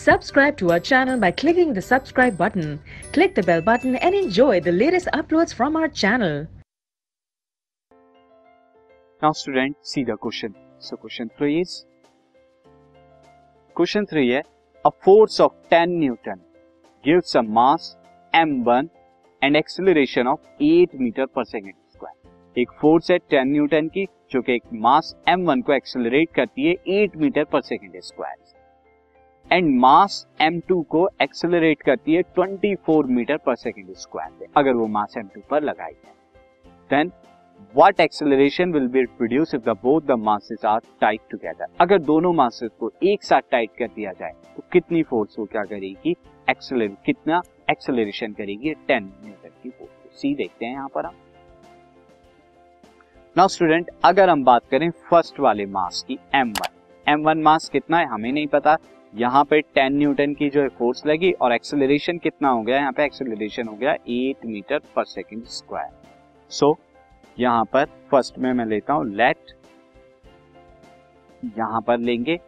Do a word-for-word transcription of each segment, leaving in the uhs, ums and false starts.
Subscribe to our channel by clicking the subscribe button. Click the bell button and enjoy the latest uploads from our channel. Now student, see the question. So question three is, question three है, a force of ten Newton gives a mass m one and acceleration of eight meter per second square. एक force है ten newton की जो कि एक mass m one को accelerate करती है eight metre per second square and mass m two को एक्सेलरेट करती है twenty-four metre per second square पे, अगर वो मास m टू पर लगाई है. Then what acceleration will be produce if the both the masses are tight together. अगर दोनों मासेस को एक साथ टाइट कर दिया जाए तो कितनी फोर्स वो क्या करेगी, एक्सेलरेट कितना एक्सेलरेशन करेगी, ten न्यूटन की फोर्स. सी देखते हैं यहाँ पर हम. नाउ स्टूडेंट, अगर हम बात करें फर्स्ट वाले मास की m one, m one mass कितना है हमें नहीं पता. यहाँ पे ten न्यूटन की जो है फोर्स लगी और एक्सेलरेशन कितना हो गया, यहाँ पे एक्सेलरेशन हो गया eight metre per second square. So यहाँ पर फर्स्ट में मैं लेता हूं लेट, यहां पर लेंगे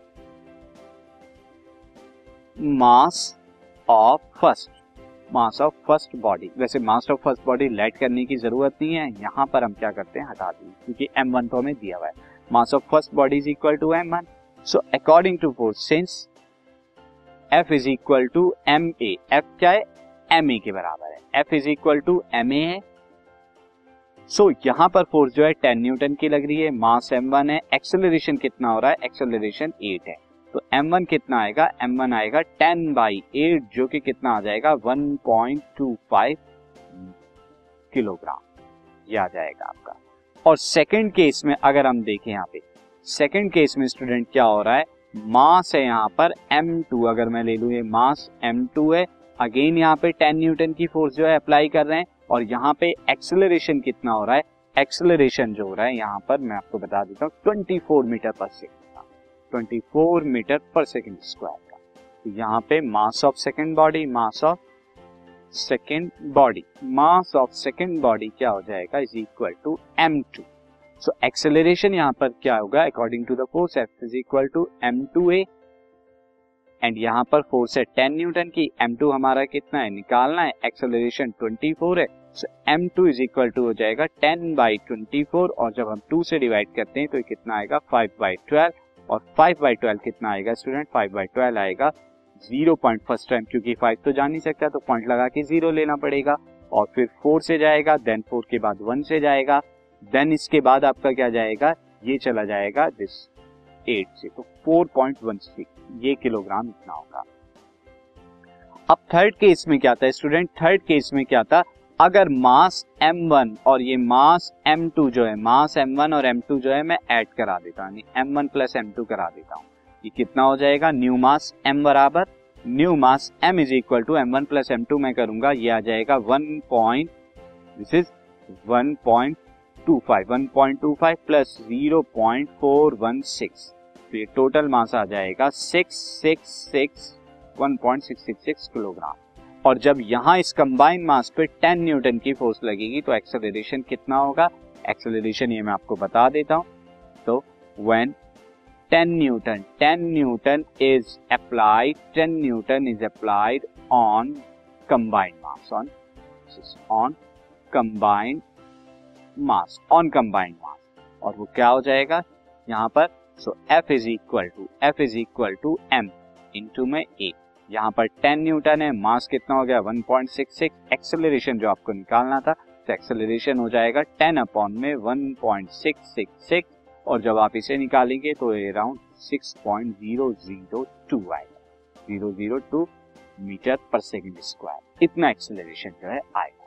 mass of first, mass of first body. वैसे mass of first body let करने की जरूरत नहीं है, यहां पर हम क्या करते हैं हटा देंगे क्योंकि m वन तो हमें दिया हुआ है. Mass of first body is equal to m one. So according to force, since F is equal to M A, F क्या है, ma के बराबर है. F is equal to ma है. सो so, यहां पर फोर्स जो है ten न्यूटन की लग रही है, मास m वन है, एक्सेलरेशन कितना हो रहा है, एक्सेलरेशन eight है. तो m वन कितना आएगा, m वन आएगा ten बाई एट जो कि कितना आ जाएगा one point two five kilogram, ये आ जाएगा आपका. और सेकंड केस में अगर हम देखें यहाँ पे, सेकंड केस में स्टूडेंट क्या हो रहा है, मास है यहाँ पर m टू, अगर मैं ले लूं ये मास m टू है, अगेन यहाँ पे ten न्यूटन की फोर्स जो है अप्लाई कर रहे हैं और यहाँ पे एक्सेलरेशन कितना हो रहा है, एक्सेलरेशन जो हो रहा है यहाँ पर मैं आपको बता देता हूँ twenty-four मीटर पर सेकंड का, twenty-four metre per second square का. तो यहाँ पे mass of second body, mass of second body, mass of second body क्या हो जाएगा, is equal to m two. So acceleration यहाँ पर क्या होगा, according to the force F is equal to m two a and यहाँ पर force है ten न्यूटन की, m टू हमारा कितना है निकालना है, एक्सेलरेशन twenty-four है. So m two is equal to हो जाएगा ten बाई twenty-four और जब हम two से डिवाइड करते हैं तो ये कितना आएगा five बाई twelve और five बाई twelve कितना आएगा स्टूडेंट, five बाई twelve आएगा जीरो पॉइंट फर्स्ट टाइम, क्योंकि five तो जा नहीं सकता तो पॉइंट लगा के जीरो लेना पड़ेगा और फिर four से जाएगा, देन four के बाद one से जाएगा, देन इसके बाद आपका क्या जाएगा, ये चला जाएगा दिस eight से, तो four point one six ये किलोग्राम इतना होगा. अब थर्ड केस में क्या था स्टूडेंट, थर्ड केस में क्या था, अगर मास m वन और ये मास m टू जो है, मास m वन और m टू जो है मैं ऐड करा देता हूँ, m one plus m two करा देता हूँ, ये कितना हो जाएगा, न्यू मास m बराबर new mass m is equal to m one plus m two मैं करूंगा, ये आ जाएगा one point, this is one point two five, one point two five plus zero point four one six, तो ये total mass आ जाएगा six six six one point six six six kilogram. और जब यहाँ इस कंबाइन मास पे ten न्यूटन की force लगेगी तो एक्सेलरेशन कितना होगा, एक्सेलरेशन ये मैं आपको बता देता हूँ. तो when ten newton ten newton is applied ten newton is applied on combined mass, on on combined mass, on combined mass, और वो क्या हो जाएगा यहाँ पर. So F is equal to F is equal to M into में A. यहाँ पर ten न्यूटन है, मास कितना हो गया one point six six, acceleration जो आपको निकालना था तो एक्सेलरेशन हो जाएगा ten अपॉन में one point six six six और जब आप इसे निकालेंगे तो ये around six point zero zero two आएगा, zero zero two metre per second square, इतना एक्सेलरेशन जो है आएगा.